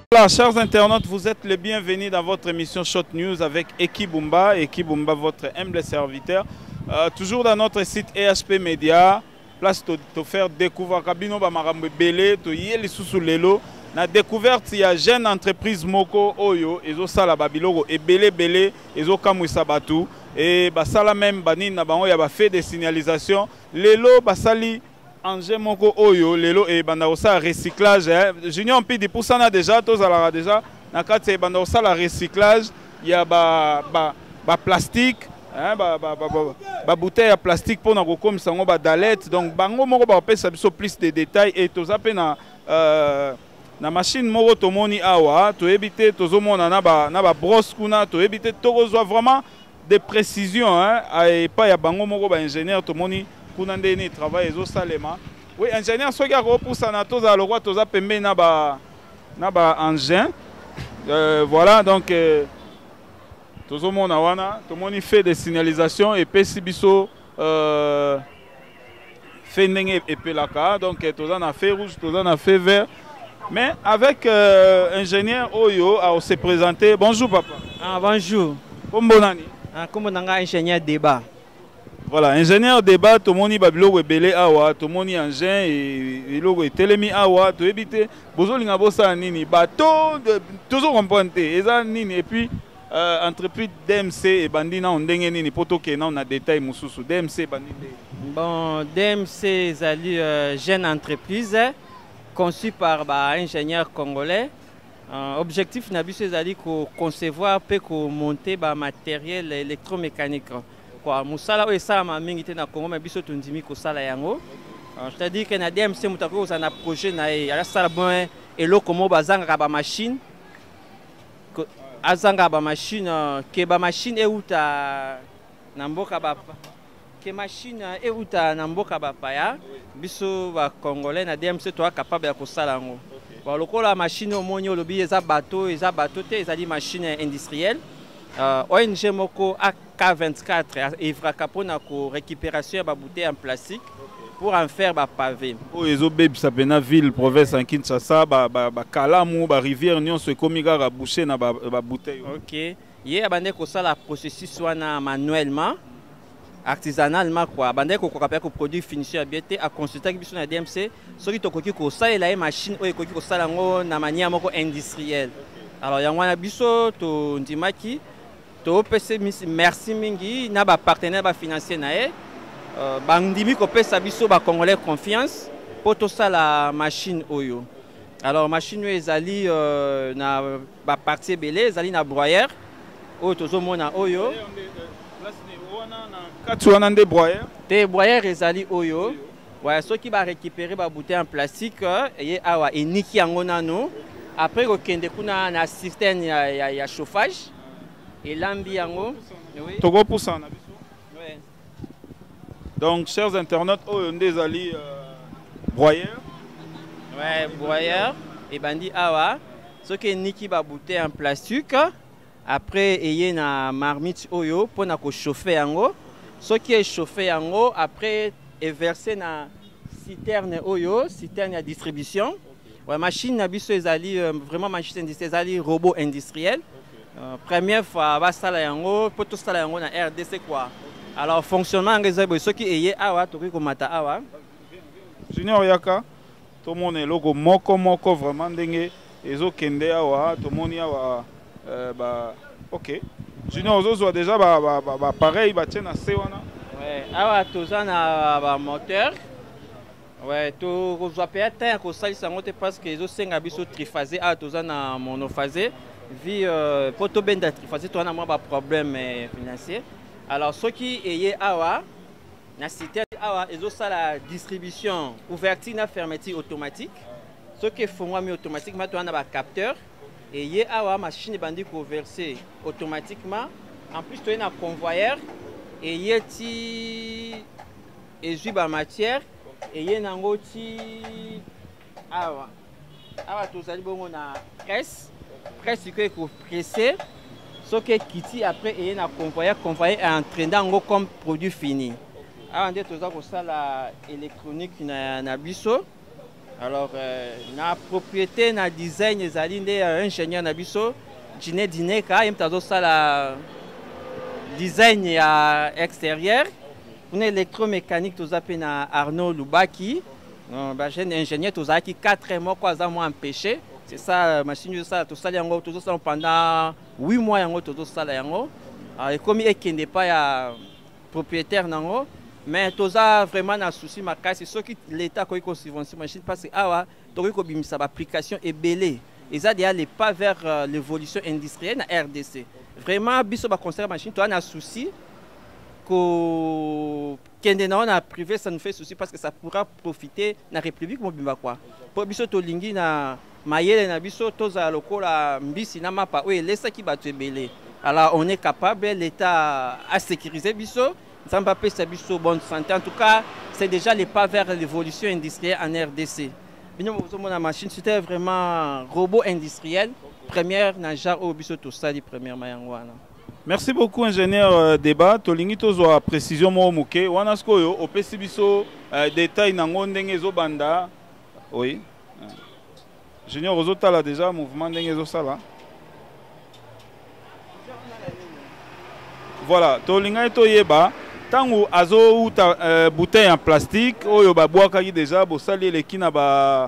Voilà, chers internautes, vous êtes les bienvenus dans votre émission Shot News avec Eki Bumba, votre humble serviteur. Toujours dans notre site EHP Media, place de faire découvrir Kabino Bamarambe Belé, to yeli sous lelo. Na découverte, il y a jeune entreprise Moko Oyo, ezo sala babiloko et belé, ezo kamwisa batu et basala même bani na bango ya ba fait des signalisations. Lelo basali engin moko oyo lelo et banda osa recyclage junior mpidi pour ça na déjà tous ala déjà na kati banda osa la recyclage il y a ba plastique hein ba bouteille à plastique pour na ko comme sango ba dalette donc bango moko ba pesa biso plus de détails et to zape na machine moko tomoni awa to éviter tozomona na ba brosse kuna to éviter to reçoit vraiment des précisions hein et pas ya bango moko ba ingénieur tomoni Kunandeni travaille au Salema. Oui, ingénieur, ce qui a repoussé à tous à l'eau, tous à pembe na ba engin. Voilà donc tout le monde a tout le monde fait des signalisations et pesibiso fait n'engue et pelaka donc tous en a fait rouge, tous en a fait vert. Mais avec ingénieur Oyo a se présenté. Bonjour papa. Ah bonjour. Comment bonani? Ah comment nanga ingénieur débat. Voilà, ingénieur débat, tout le monde babilo belé awa, tout le monde engin et logo et télémi awa, tout éviter. Bozo linga bossa nini, bateau toujours comprendre. Et puis entreprise DMC et bandina on dengue nini poto ke na on a détail mususu DMC bandine. Bon, DMC zali jeune entreprise conçue par ingénieur congolais. Objectif nabiso zali ko concevoir pe ko monter matériel électromécanique. Quoi musala o esa ma mingi te na Congo mais biso tundimi ko sala yango c'est-à-dire que na DMC mutako za na projet na ya sala bon eloko mo bazanga ba machine azanga ba machine ke ba machine euta na mboka ba ke machine euta na mboka ba paya biso ba congolais na DMC to capable ya ko sala yango ba lokola machine o monyo lobi eza bateau te ezali machine industrielle ONG moko AK24 evraka pona ko récupération ba bouteille en plastique pour en faire ba pavé. O ezo bebi sapena ville province en Kinshasa ba Kalamu ba rivière nyonso ekomiga ga boucher na ba bouteille. OK. Yé abande ko sala processus wana manuellement artisanalement quoi. Bande ko kapela ko produit finition ya bien te a consulter biso na DMC soki to koki ko sala la machine o ekoki ko sala ngo na manière moko industrielle. Alors yango na biso to ndimaki to pese merci mingi na ba partenaire ba financier na e bandimi ko pesa biso ba congolais confiance pour to ça la machine oyo. Alors machine ezali na ba partie belé ezali na broyeur oyo tozomona oyo katwana nde broyeur te broyeur ezali oyo ouais ceux qui va récupérer ba bouteille en plastique et awa eniki yango nano après kokende kuna na système ya chauffage et l'ambiango. Oui. Togo pour ça. Oui. Donc, chers internautes, on est allés broyeur. Ouais, broyeur. Et bandi awa. Ce qui est niki ba bouteille en plastique. Après, il y a une marmite oyo pour na ko chauffer yango. Ce qui est chauffé yango après est versé na citerne oyo, citerne à distribution. Ouais, machine na biso ezali vraiment machine industrielle, ezali robot industriel. Première fois ba sala yango poto sala yango na RDC quoi. Alors fonctionnement ngezabo soki eye awa toki ko mata awa junior yaka to mone logo moko vraiment ndenge ezo kende awa to moni awa ba OK junior ozo déjà ba pareil ba tena se wana ouais awa tozana ba moteur ouais to kozwa peut-être ko salisa ngote parce que ezo senga biso triphasé a tozana monophasé vie poto benda triphasé to na ba problème financier. Alors ceux qui ayé awa na cité awa ezo sala distribution ouverture na fermeture automatique ceux qui font moi automatiquement to na ba capteur et yé awa machine bandi ko verser automatiquement en plus to na convoyeur et yeti ezui ba matière et yé nango ti awa tozali bongo na presse que ko presser ce qui quitte après et na convoyeur est entraînant comme produit fini. Avant de tout ça la électronique na biso Alors, na propriété, na design, ezali nde ingénieur na biso, Dine Dineka, yem tazo sala design ya extérieur. Pour électromécanique, tout ça na Arnaud Lubaki, jeune ingénieur, tout ça qui 4 mois quoi ça m'a empêché. C'est ça, machine ça, tout ça yango, tout ça pendant 8 mois yango, tout ça yango. Et comme il n'est pas ya propriétaire nango. Mais tout ça vraiment na souci ma casse, c'est ce qui l'État qui subventionne machine parce que ah ouais, donc il sa application est belée. Et ça d'aller pas vers l'évolution industrielle na RDC. Vraiment biso ba conseiller machine toi na souci que kendena na privé ça nous fait souci parce que ça pourra profiter na République mobimba quoi. Pour biso to lingi na mayele na biso to za lokola mbisi na mapa oui laisse qui ba te belé. Alors on est capable l'État à sécuriser biso. Mbappé c'est biso bonne santé. En tout cas, c'est déjà les pas vers l'évolution industrielle en RDC. La machine, c'était vraiment un robot industriel. Première, Najar au biso tout ça, les premières mayangwana. Merci beaucoup, ingénieur Débat. Tolingi tozo a précision mo muke. Wanasko yo opesi biso détail nango ndenge zo banda. Oui. Ingénieur Ozota là déjà mouvement ndenge zo sala. Voilà, tolinga to yeba. Tango azo uta bouteille en plastique oyo babwakaki déjà bosali leki na ba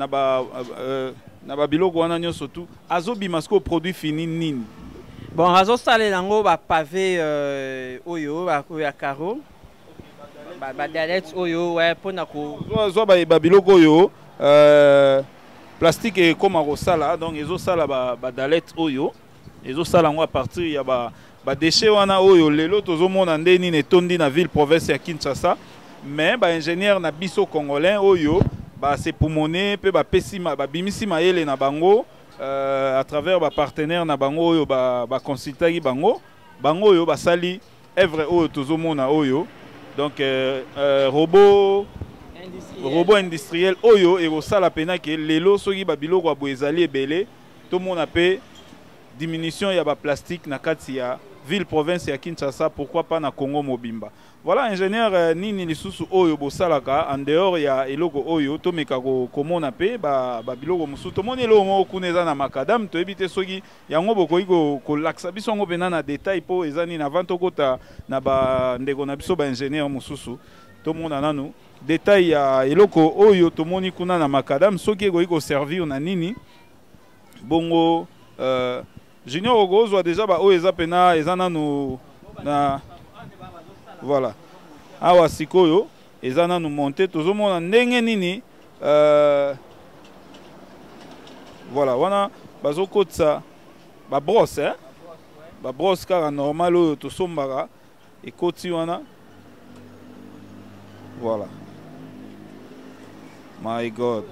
biloko wana nyonso tout azo bimasko produit fini nini. Bon azo sale nango ba pavé oyo ya caro ba dalette oyo ouais pona ko zo ba biloko oyo plastique e koma ko sala donc ezo sala ba dalette oyo ezo sala ngo à partir ya ba déchets wana oyo lelo tozomona nde nini etondi na ville province ya Kinshasa mais ba ingénieur na biso congolais oyo ba se poumoné pe ba pesima ba bimisi mayele na bango à travers ba partenaire na bango oyo ba consultaki bango oyo basali œuvre oyo tozomona oyo donc robot industriel oyo e kosala pena ke lelo soki ba biloko ya boezali ebele tomona pe diminution ya ba plastique na kati ya ville province ya Kinshasa, pourquoi pas na Congo mobimba. Voilà ingénieur nini lisusu oyo bosalaka en dehors ya eloko oyo tomeka komona pe ba biloko musu tomoni eloko moko kuna eza na makadam to ebite soki yango bokoki ko laksa biso ngo pena na détail po ezani na vente kota na ba ndeko na biso ba ingénieur mususu tomona nanu détail ya eloko oyo tomoni kuna na makadam soki ekoki ko servir na nini bongo Junior Ogozo déjà ba o eza pena eza nanu na voilà awa sikoyo eza nanu monter tozomona ndenge nini voilà wana bazokotsa ba brosse ba brosse kaka normal oyo tosombaka ekoti wana voilà my god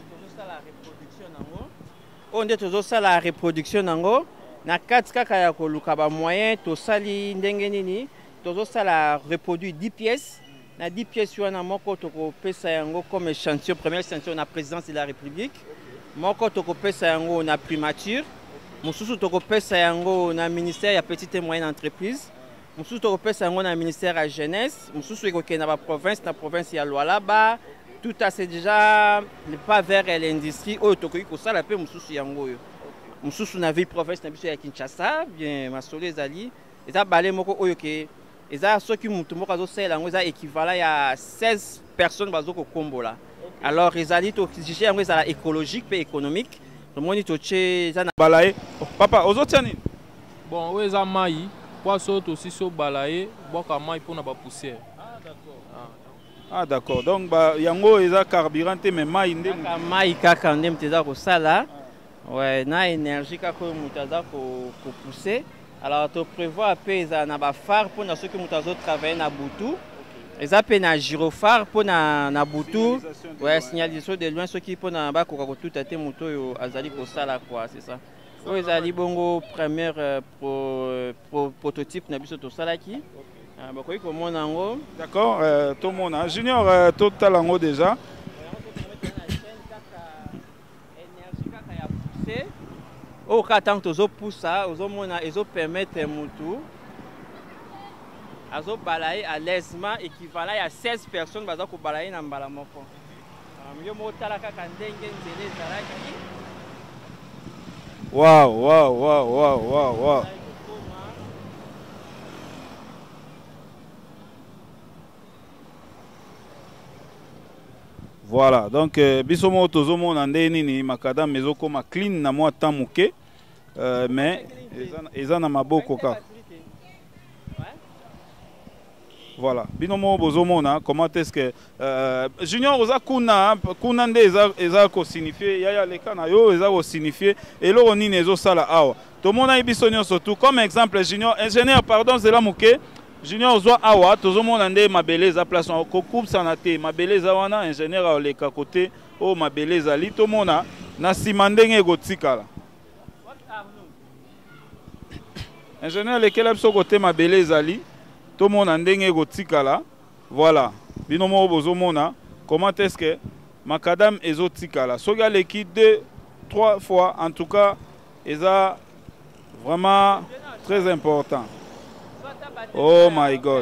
on dit tozosala la reproduction nango na kati kaka ya koluka ba moyen tosali ndenge nini tozosala reproduit 10 pièces na 10 pièces wana moko tokopesa yango comme échantillon première échantillon na présidence de la République moko tokopesa yango na primature mosusu tokopesa yango na ministère ya petite et moyenne entreprise mosusu tokopesa yango na ministère ya jeunesse mosusu ekokende na province ya Lualaba tout à c'est déjà pas vers l'industrie oyo tokoki kosala pe mosusu yango oyo mosusu na ville province na biso ya Kinshasa bien masolo ezali eza bale moko oyo ke eza soki mutu moko azosala yango eza équivalent ya 16 personnes bazokokombola alors ezali tokijije yango ezala écologique pe économique tomoni toche eza na balaye papa ozotia nini bon oyo eza mai poaso tosi so balaye bwaka mai mpona bapoussière. Ah d'accord donc yango eza carburant te mais mai nde mai kaka nde mutu eza kosala ouais na énergie kaka oyo mutu aza kopousser alors to prévoir pe eza na bafare mpona soki mutu azotravaille na butu eza pe na gyrophare mpona butu ouais signalisation de loin soki mpona bakoka kotuta te mutu oyo azali kosala quoi c'est ça oyo ezali bongo première prototype na biso tosalaki bakoki komona yango d'accord tomona junior totala yango déjà au cas tant que poussa ozomona ezopermettre mutu azo balayer à l'aisement équivalent à 16 personnes baza ko balayer na mbala moko yo motala kaka ndenge nzela ezalaki. Waouh, waouh, waouh, waouh, waouh, waouh. Voilà, donc bisomo tozomo nande nini makadam ezokoma clean na mwa temps moke mais eza na maboko kaka. Voilà, binomo bozomona comment est-ce que Junior oza kuna nde eza ko signifier yaya leka na yo eza ko signifier eloko nini ezosala awa. Tomona biso nyonso tout comme exemple Junior ingénieur pardon zela moke Junior zwa awa tozomona nde mabele eza place ko coupe sana te mabele eza wana ingénieur oleka côté o mabele ezali tomona na sima ndenge ekotikala. Ingénieur lekela biso côté mabele ezali tomona ndenge ekotikala. Voilà binomo bozomona comment est-ce que makadam ezotikala soki aleki 2-3 fois en tout cas eza vraiment très important. Oh my God.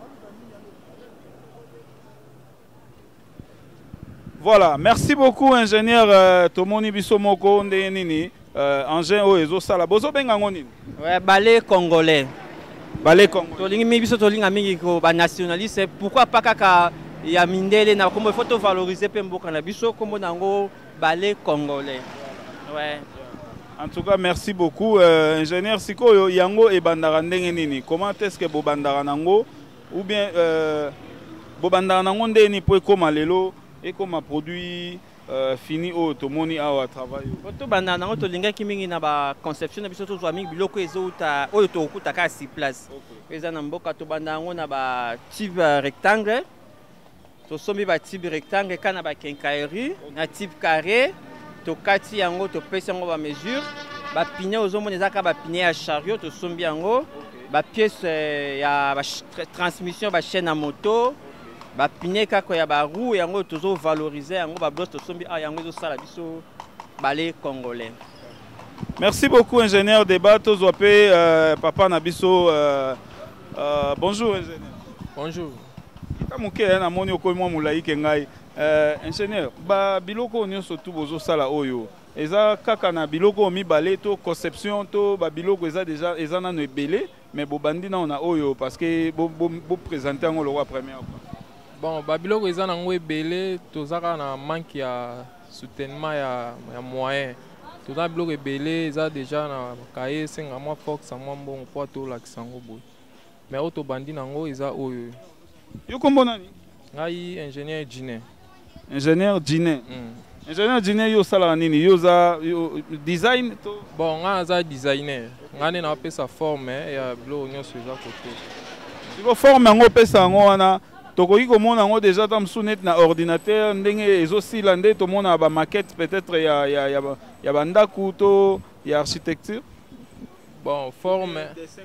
Voilà, merci beaucoup ingénieur Tomoni Bisomoko Ndenini engin o ezo sala bozo benga ngoni. Ouais, ballet congolais. Ballet congolais. Tolingi mi biso tolinga mingi ko ba nationaliste pourquoi pas kaka ya mindele na comme faut valoriser pe mboka na biso comme nango ballet congolais. Ouais. En tout cas, merci beaucoup. Ingénieur Siko, yango et bandara ndenge nini. Comment est-ce que bobandara nango ou bien bobandara nango ndeni po koma lelo et comme produit fini au tomoni awa travail. Koto bandara nango to linga kimingi na ba conception na biso to zwa mingi biloko ezouta oyo to okuta ka si place. Eza na mboka to bandara nango na ba type rectangle. To sombi ba type rectangle kana ba quincaillerie na type carré. Tokati yango to pesa yango ba mesure ba pine ozomona ezaka ba pine ya chariot to sombi yango ba pièce ya ba transmission ba chaîne à moto ba pine kako ya ba roue yango tozo valoriser yango ba bloc to sombi yango zo sala biso ballet congolais. Merci beaucoup ingénieur débat tozo pe papa na biso bonjour ingénieur. Bonjour. Kamuke na moni okomo mulai ke ngai ingénieur ba biloko nyonso tout bozo sala oyo eza kaka na biloko mibale to conception to ba biloko eza déjà eza na no ebele mais bobandi na ona oyo parce que bo présenter ngo le roi première fois. Bon ba biloko eza na ngo ebele tozaka na manque ya soutènement ya moyen toza biloko ebele eza déjà na kaye senga moi force moi bon po to laksango boy mais auto bandi na ngo eza oyo yo kombo nani ngai ingénieur Djiné. Ingénieur Djiné. Ingénieur Djiné yo sala nini yo za design to bon nga za designer ngane na pesa forme ya bilo nyonso za koto siko forme ngo pesa ngo wana tokoki komona ngo déjà tam sounet na ordinateur ndenge ezosila nde to mona ba maquette peut-être ya bandaku to ya architecture bon forme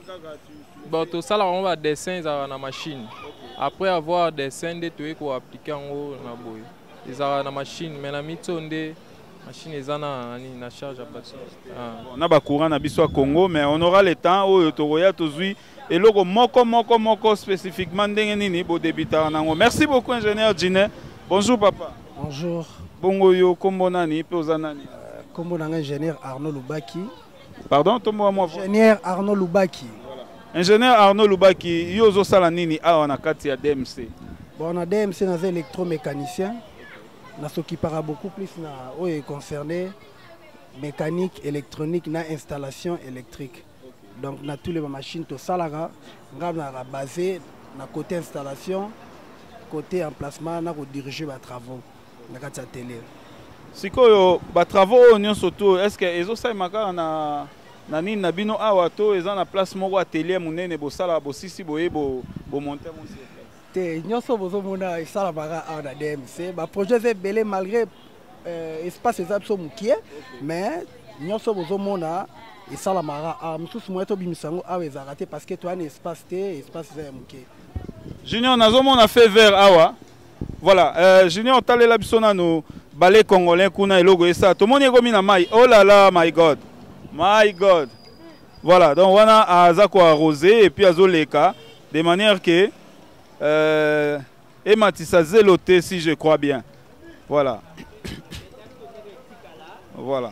bon to sala on va dessin za na machine après avoir dessin de to ko appliquer ngo na boy ezala na machine mais na mitonde machine ezana na charge à batterie on a ba courant na biso à Congo mais on aura le temps oyo tokoya tozui eloko moko spécifiquement ndenge nini bo débuter nango. Merci beaucoup ingénieur Djiné. Bonjour papa. Bonjour. Bongo yo kombo nani pe ozanani kombo nanga ingénieur Arnaud Lubaki. Pardon tombo moi ingénieur Arnaud Lubaki. Ingénieur Arnaud Lubaki yo zo sala nini awa na kati ya DMC. Bon na DMC na électromécanicien. Na s'occupera beaucoup plus na oyo concerné mécanique électronique na installation électrique. Donc na tous les machines to salaga ngana basé na côté installation côté emplacement na ko diriger ba travaux na kati ya télé. Sikoyo ba travaux onyo surtout est-ce que ezo sa makara na nini na bino awa to eza na place moko atelier munene bo sala bo sisi boye bo monter mon te nyonso bozo mona isala baka awa na DMC ba projet c'est belé malgré espace ezapso mukie mais nyonso bozo mona isala mara a mususu moto bimisango awa ezarate parce que toi un espace te espace c'est mukie. Junior nazomona fait vert awa. Voilà, Junior talela bisona no ballet congolais kuna elogo esa to moni ekomi na mai. Oh là là, my god. My god. Voilà, donc wana azako arrosé et puis azoleka de manière que et matissa zéloté si je crois bien. Voilà. Voilà.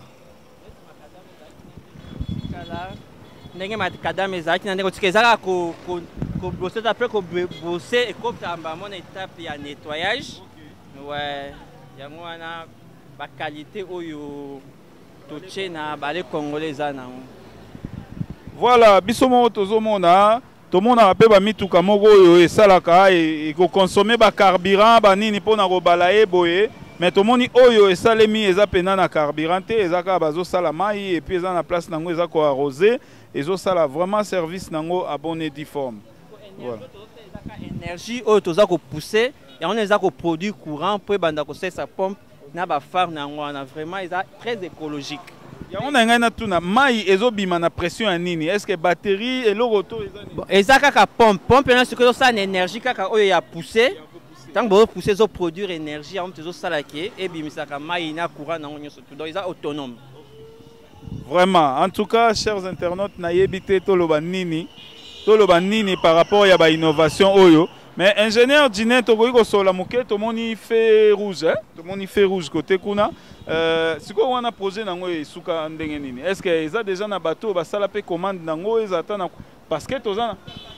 ndenge makadam ezalaki na ndenge otika ezalaka kobose apres kobose ekotamba mona étape ya nettoyage. Ouais, yango wana baqualité oyo totie na bale congolais eza nango. Voilà, biso moko tozomona tomonaka mpe bamituka moko oyo esalaka ekokonsome bacarburant banini mpona kobala ye boye, mais tomoni oyo esalemi eza pena na carburant te, eza kaka bazosala mai epuis eza na place nango eza koarrose, ezosala vraiment service nango a bon et due forme. Voilà. Énergie oyo toza kopousse yango eza koproduire courant mpo ebanda kosalisa pompe na bafare nango wana vraiment eza très écologique. Yango na ngai natuna mai ezobima na pression ya nini? Est-ce que batterie eloko to eza kaka pompe na sikoyo osala na énergie kaka oyo ya pousse ntango bozopousse ezoproduire énergie yango ezosalaki ebimisaka mai na courant nango nyonso tout donc eza autonome. Vraiment, en tout cas, chers internautes, nayebi te toloba nini par rapport à l'innovation oyo. Mais ingénieur Dine tokoki kosola muke tomoni fait rouge, hein? Tomoni fait rouge côté kuna. Siko wana projet nango esuka ndenge nini? Est-ce que eza déjà na bateau basala pe commande nango ezata na parce que tozana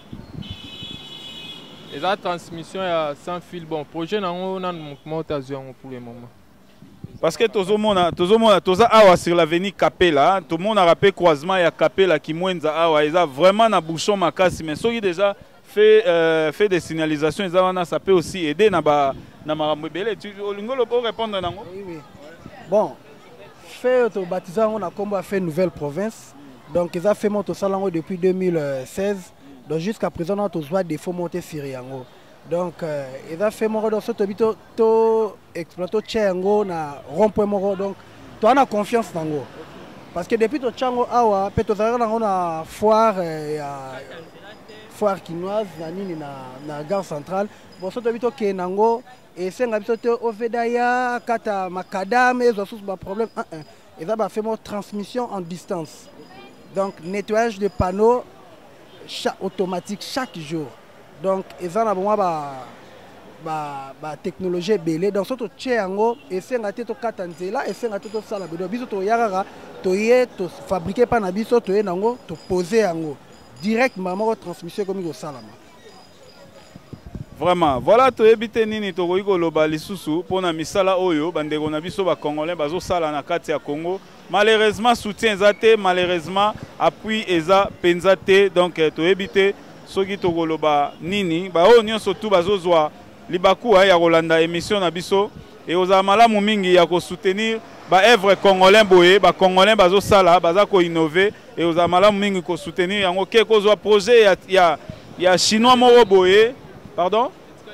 eza transmission ya sans fil bon projet nango na mota zwango pour le moment. Parce que toza awa sur l'avenue Capella, tout le monde a rappelé croisement ya Capella qui mwenza awa, ils a vraiment na bouchon makasi, mais ceux qui déjà fait des signalisations, ça peut aussi aider na marambo belé. Tu lingolo pour répondre nango? Oui. Bon, fait autobaptisant on a combat fait nouvelle province. Donc ils a fait monter salango depuis 2016. Donc jusqu'à présent on a tous des faux monter sur yango. Donc ils a fait mon dans ce tobito to exploito tchango na rond-point moro donc tu as confiance nango. Parce que depuis to tchango awa peut to nango na foire foire quinoise na nini na gare centrale. Bon ce tobito ke nango et c'est un bito to ovedaya kata makadam et zo ba problème ils a fait mon transmission en distance. Donc nettoyage de panneaux automatique chaque jour. Donc ils ont la technologie belé donc surtout tchéango et c'est un to katanzela et c'est un to sala donc biso to yarara to yé to fabriquer par na biso to yé nango to poser yango directement transmission comme au salama. Vraiment, voilà to ebite nini to koiko loba lisusu pona misala oyo bandeko na biso ba congolais bazo sala na kati ya Congo. Malheureusement soutien ezate, malheureusement appui eza penzate donc to ebite soki to koloba nini ba o nyonso tu bazozwa libaku ya kolanda émission na biso et oza malamu mingi ya ko soutenir ba œuvre congolais boye ba congolais bazosala baza ko innover et oza malamu mingi ko soutenir yango ke kozwa projet ya chinois moko boye. Pardon?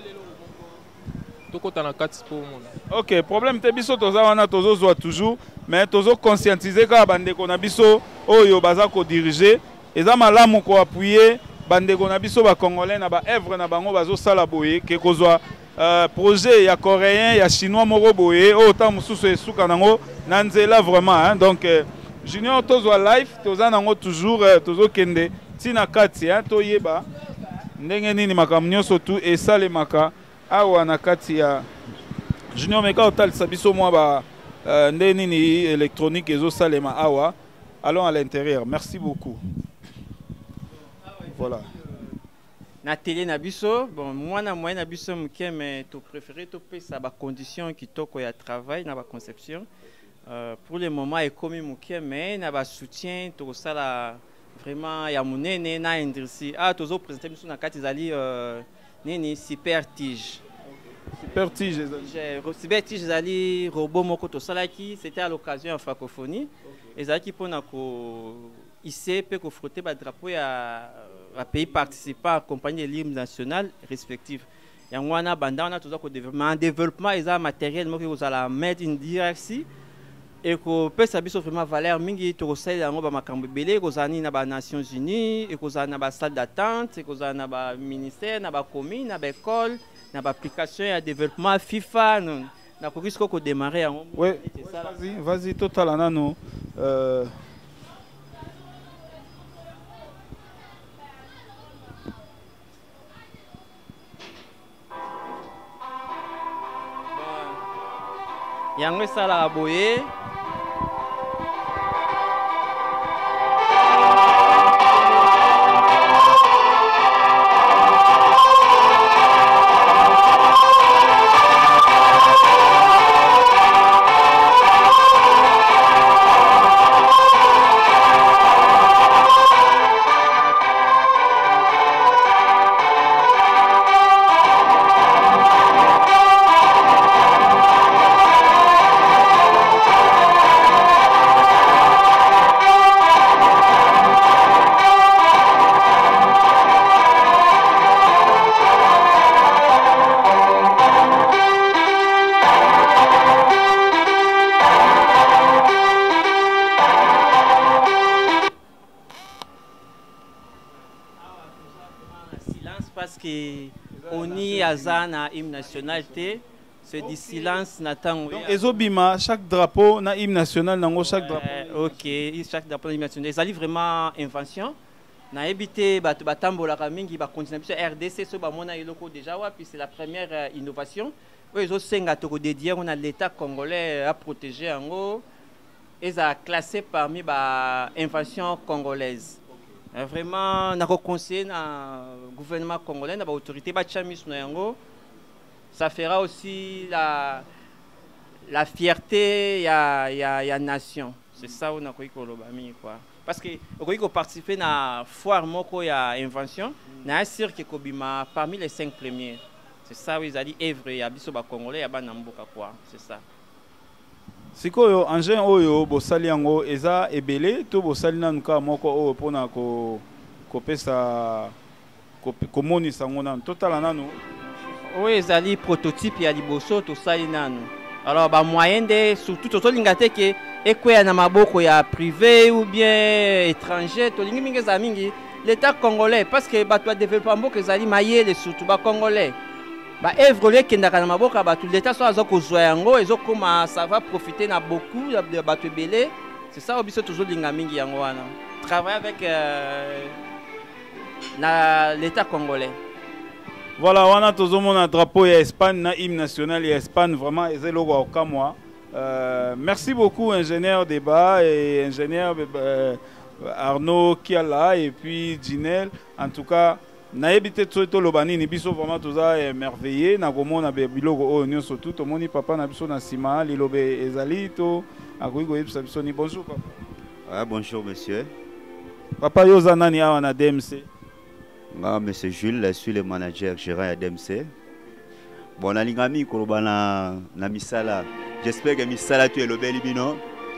Ok, problème te biso toza wana tozozwa toujours mais tozo conscientiser ka bandeko na biso oyo baza ko diriger eza malamu ko appuyer bandeko na biso ba congolais na ba œuvre na bango bazosala boye ke kozwa projet ya coréen ya chinois moko boye o ta mususu esuka nango na nzela vraiment hein? Donc junior tozwa live toza nango toujours tozo kende tina kati hein? Toyeba ndenge nini makambo nyonso tu esalemaka awa na kati ya junior meka otalisa biso mwa ba ndenge nini électronique ezosalema awa. Allons à l'intérieur. Merci beaucoup. Voilà. Na télé na biso bon moi na moyen na biso muke mais to préféré to pesa ba conditions kitoko ya travail na ba conception pour le moment est comme muke mais na ba soutien to sala vraiment ya munene na industrie tozo présenter biso na kati zali nini super tige zali robot moko to salaki c'était à l'occasion en francophonie ezalaki pona ko ici peut frotter ba drapeau ya pays participants accompagner les hymnes nationales respectifs. Et on a bandana tout ça que développement ils ont matériel moi que la mettre in direction et que peut ça biso vraiment valeur mingi to sel yango ba makambo belé ko zani na ba Nations Unies et ko zana ba salle d'attente et ko zana ba ministère na ba commune na ba école na ba application ya développement FIFA na ko risque ko démarrer yango. Oui, vas-y total nano yango esalaka boye. Parce que on y a un hymne national, c'est du silence n'attend. Ezobima, chaque drapeau na hymne national, nango chaque drapeau. Ok, chaque drapeau na hymne national. C'est vraiment invention. Na évité batambola kamingi ba continuer RDC so ba mona eloko déjà wa puis c'est la première innovation. Ils ont senga to dédié on a l'état congolais à protéger en haut. Ils a classé parmi ba invention congolaise. Vraiment, on a conseillé le gouvernement congolais, l'autorité, ça fera aussi la fierté de la nation. C'est ça qu'on a quoi. Parce que on a participé à la foire moko ya invention, on a sûr que Kobima parmi les 5 premiers. C'est ça où ils ont dit œuvre ya biso ba congolais ya ba namboka quoi. C'est ça. Sikoyo engin oyo bosali yango eza ebele to bosali nanuka moko oyo pona ko pesa ko monisa ngona total nanu oyo ezali prototype ya liboso to sali nanu. Alors ba moyen de surtout to lingate ke ekweya na maboko ya privé ou bien étranger to lingi mingi za mingi l'état congolais parce que ba to développement mboka ezali mayele surtout ba congolais. Bah évoluer kendaka na maboka ba tout l'état soit azo kozwa yango ezokoma ça va profiter na beaucoup de bato belé c'est ça obiso toujours linga mingi yango wana travailler avec l'état congolais. Voilà wana tozomona drapeau ya Espagne na hymne national ya Espagne vraiment ezelo okamwa. Merci beaucoup ingénieur Débat et ingénieur Arnaud Kiala et puis Ginel en tout cas na ebité to lobani ni biso vraiment toza émerveillé na komona biloko o nyonso tout to moni papa na biso na sima lilobe ezali to akoiko yebisa biso ni bonjour papa. Ah bonjour monsieur. Papa yoza nani awa na DMC? Ah monsieur Jules, je suis le manager gérant à DMC. Bon na lingami koloba na misala. J'espère que misala tu elobeli bino.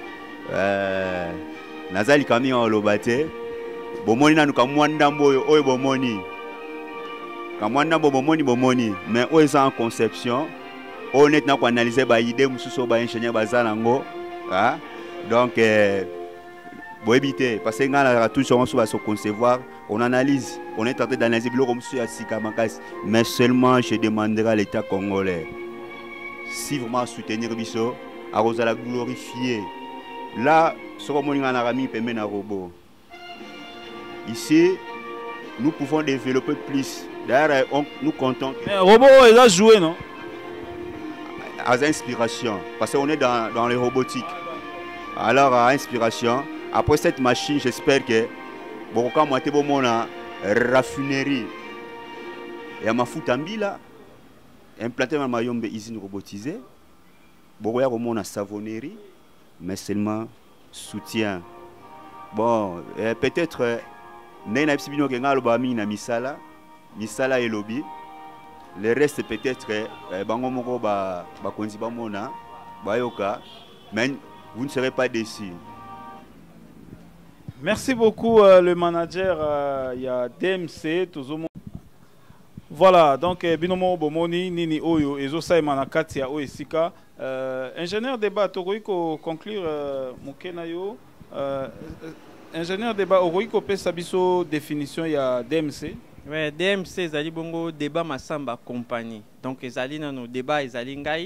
Nazali kami en lobate. Bomoni na nukamwanda mboyo oyo bomoni. Kamwanda bomoni mais on est en conception on est na ko analyser ba idée mususo ba ingénieur bazalango ah donc bon éviter parce que ngala toujours on va se concevoir on analyse on est en train d'analyser biloko mususo ya sika makasi mais seulement je demanderai à l'état congolais si vraiment soutenir biso a la glorifier là ce qu'on moninga na rami pembe na robot ici nous pouvons développer plus. D'ailleurs, nous comptons. Mais robot, il a joué, non? À inspiration, parce qu'on est dans les robotiques. Alors, à inspiration, après cette machine, j'espère que bon, quand moi, bon, mon raffinerie et à ma foutambi là, implanté dans ma yombe usine robotisée, bon, il y a mon savonnerie, mais seulement soutien. Bon, peut-être. Nena psibino ke ngalo ba mingi na misala et lobby le reste peut-être bango moko ba konzi ba mona ba yoka mais vous ne serez pas déçus. Merci beaucoup le manager il y a DMC tozomo. Voilà donc binomo bomoni nini oyo ezosa manakati ya oesika ingénieur Débat tokoiko conclure mokena yo ingénieur Débat Oroiko pesa biso définition ya DMC. Ouais, DMC ezali bongo débat masamba compagnie. Donc ezali nano débat ezali ngai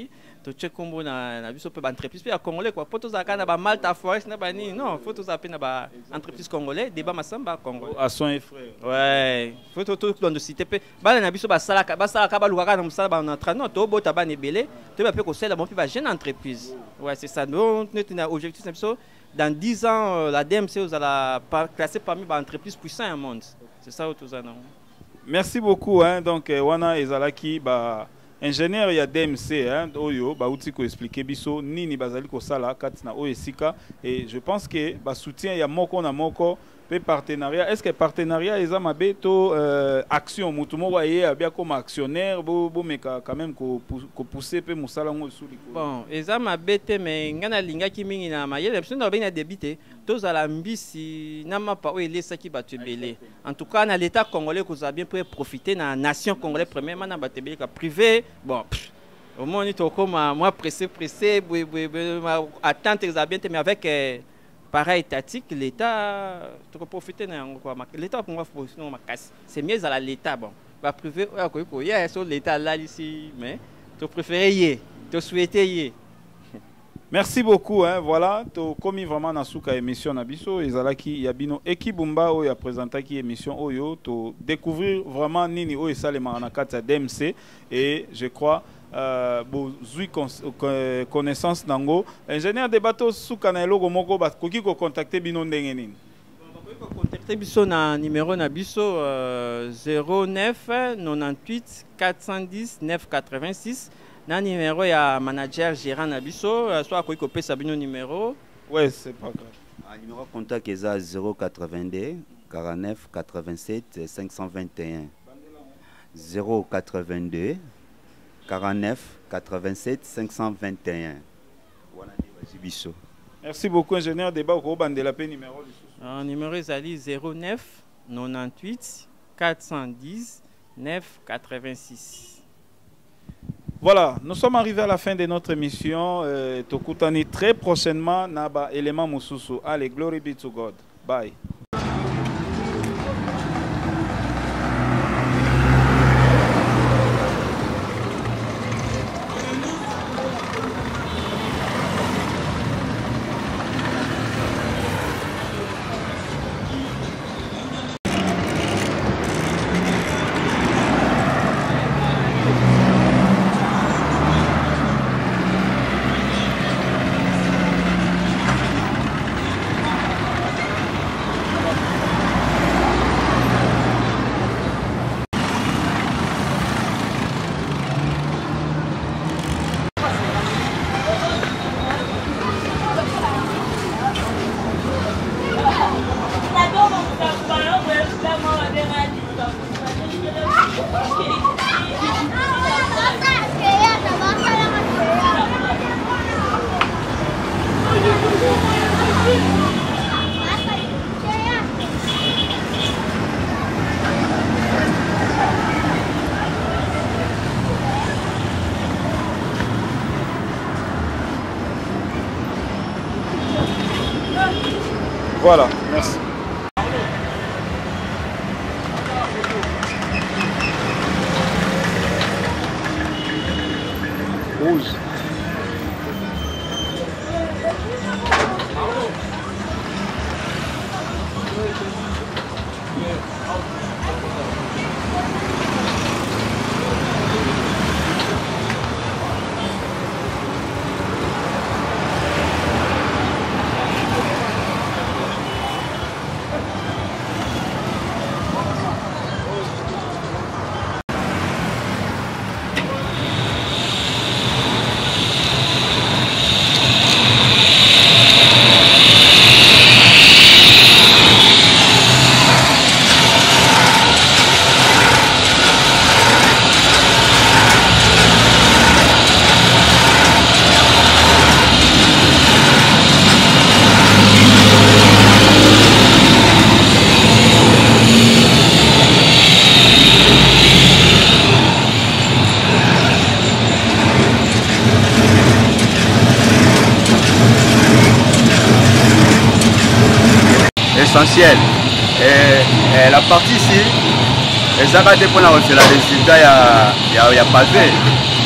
toche kombo na biso pe ba entreprise pe ya congolais quoi poto za kana ba Malta Forest na ba ni non faut za pe na ba entreprise congolais débat masamba congolais à son et frère ouais faut tout dans de cité pe ba na biso ba sala ka lukaka na musala ba na trano to bota ba nebele to ba pe ko sala bon pe ba jeune entreprise ouais c'est ça donc notre objectif c'est biso dans 10 ans la DMC vous allez classer parmi les entreprises puissantes au monde c'est ça tout ça non. Merci beaucoup hein donc wana ezalaki ba ingénieur ya DMC hein oyo ba uti ko expliquer biso nini bazali ko sala katina oesika et je pense que ba soutien ya moko na moko pe partenariat est-ce que partenariat eza mabe to action mutu moko ye bien comme actionnaire bo meka quand même ko pousser pe musala ngo suli bon eza mabe te mais ngana linga ki mingi na mayele biso na bina débité to za mbisi na mapa o elesa ki batu belé en tout cas na l'état congolais ko za bien pour profiter na nation congolais premièrement na batu belé ka privé bon au moins ni to comme moi pressé attendre ça bien mais avec pareil étatique l'État tu peux profiter l'État pour moi c'est mieux à l'État bon va privé sur l'État là ici mais tu préférais y tu souhaitais y. Merci beaucoup hein voilà to commis vraiment na suka émission na biso ezalaki ya bino Ekibumba oyo a présenté qui émission oyo to découvrir vraiment nini oyo salema na kata DMC et je crois bozui connaissance nango ingénieur de bateau suka na eloko moko ba koki ko contacter bino ndenge nini ko contacter biso na numéro na biso 09 98 410 986 na numéro ya manager gérant na biso soit koki ko pesa bino numéro ouais c'est pas grave numéro contact eza 082 49 87 521 082 49 87 521. Voilà, merci beaucoup ingénieur débat au bandela pe numéro numéro ezali 09 98 410 9 86. Voilà, nous sommes arrivés à la fin de notre émission. Tokutani très prochainement naba élément mususu. Allez, glory be to God. Bye. Voilà, merci. Rouge. Essentiel. Et la partie ici, les arrêtés pour la résultat, il y a pavé.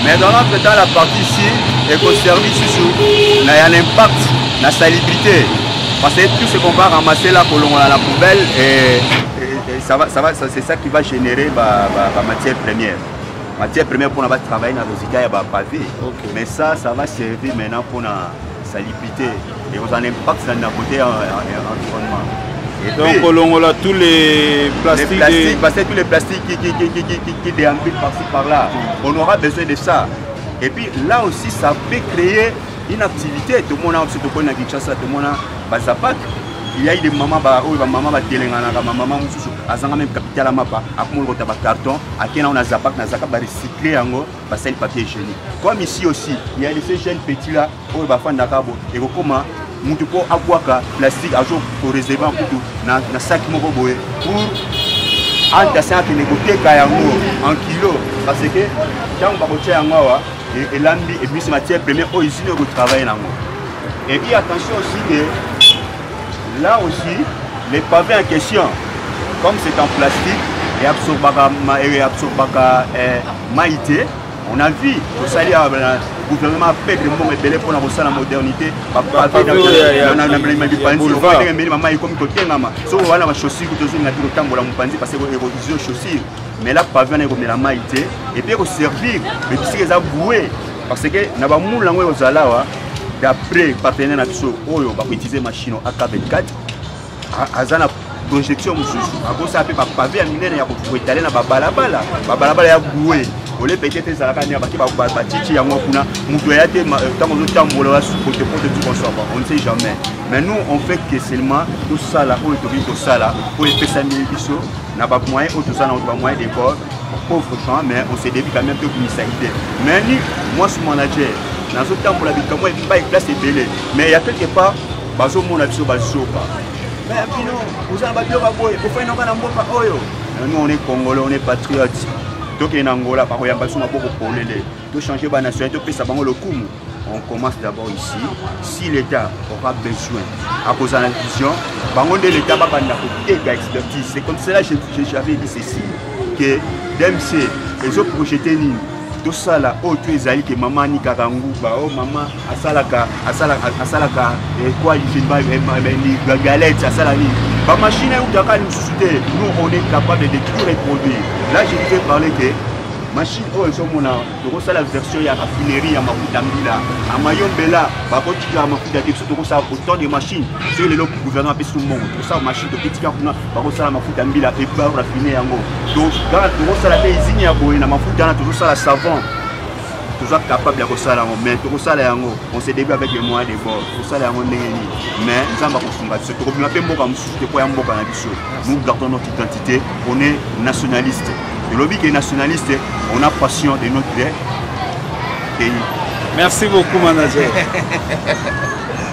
Mais dans l'autre temps, la partie ici, éco-service, il y a un impact, la salubrité. Parce que tout ce qu'on va ramasser là, pour la poubelle, et c'est ça qui va générer la matière première. Matière première pour travailler dans le résultat, il y a pas pavé. Mais ça va servir maintenant pour la salubrité. Et vous avez un impact dans le côté environnement. Donc on a tous les plastiques. Parce que tous les plastiques qui déambulent par-ci par-là. On aura besoin de ça. Et puis là aussi, ça peut créer une activité. Tout le monde a aussi tout le monde a Kinshasa, tout le monde a Zapak. Il y a des mamans qui ont même capital à mapa, à carton, à qui on a Zapak, recycler en papier hygiénique. Comme ici aussi, il y a ces jeunes petits là, où ils vont faire et comment mutu po akwaka plastique ajo ko réserver kutu na sac moko boye pour entasser que négocier yango en kilo parce que quand on va botia yango wa et lambi et puis c'est matière première au usine au travail nango. Et puis attention aussi que là aussi les pavés en question comme c'est en plastique et absorbaka maïté on a vu au salaire le gouvernement a fait des mots mais pour la modernité mais là pas venir comme la maïté et puis au servir mais si les a boué parce que na ba moula ngwe ozala d'après partenaire na biso oyo ba utiliser machine AK24 azana projection mususu akosa pe ba pavé ya minene ya ko étaler na ba balabala ya boué. On les peut-être ça la canne parce que ba titi yango kuna mutu ya te tango zo tambola su côté tout consomme on ne sait jamais mais nous on fait que seulement tout ça là pour tout ça là pour les personnes biso na ba moyen tout ça na ba moyen de corps pauvre gens mais on se débute quand même peu pour ça mais ni moi je manager na zo tambola bika moi il pas place belé mais il y a quelque part bazo mona biso bazo pas mais puis non vous en ba bio ba boy pour faire na mboka oyo nous on est congolais on est patriotes. Donc en Angola, par exemple, de changer la nationalité, on commence d'abord ici. Si l'État aura besoin, à cause de la vision, l'État va pas expertise. C'est comme cela que j'avais dit ceci, que DMC, les autres projets tout ça là, oh tu es allé que maman ni karangu, oh maman asalaka, et quoi il fait la galette, asalani. La machine où nous on est capable de tout reproduire. Là je vais parler que machine où sont mon la version il y a raffinerie à mafuta mbila à mayombela par contre tu as mafuta de surtout ça autant de machines c'est le gouvernement peut tout le monde tout ça machine de petit cap par contre ça mafuta mbila et pas raffiner yango donc dans tout ça la usine ya boye na mafuta tout ça la savon toujours capable de ça là mais tout ça là yango on s'est début avec les moyens de bord tout ça là yango ndengeni mais nous avons construit ce problème pe mboka mususu ko ya mboka na biso nous gardons notre identité on est nationaliste. Le lobby qui est nationaliste, on a passion de notre pays. Merci beaucoup, manager.